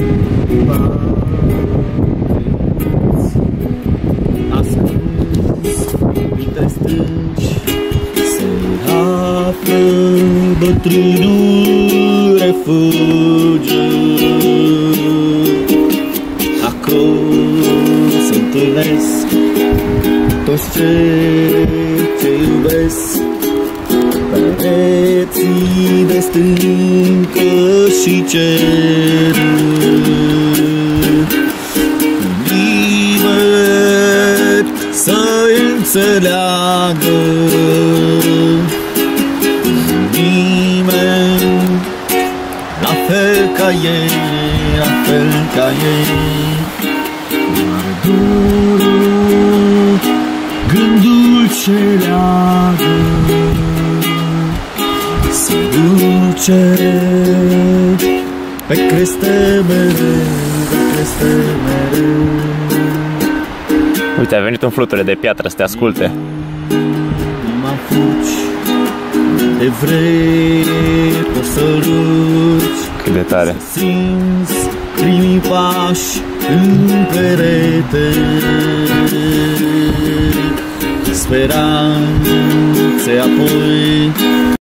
Ascuns printre stânci se află bătrânul refugiu. Acolo se întâlnesc toți cei ce iubesc, pereții de stâncă și cer. Nimeni să-i înțeleagă, nimeni la fel ca ei, la fel ca ei. Doar durul, gândul ce leagă se duce pe creste mereu, pe creste mereu. Uite, a venit un fluture de piatră să te asculte. Mă fugi de vrei, poți să rugi. Cât de tare. Să simți primii pași în perete, speranțe apoi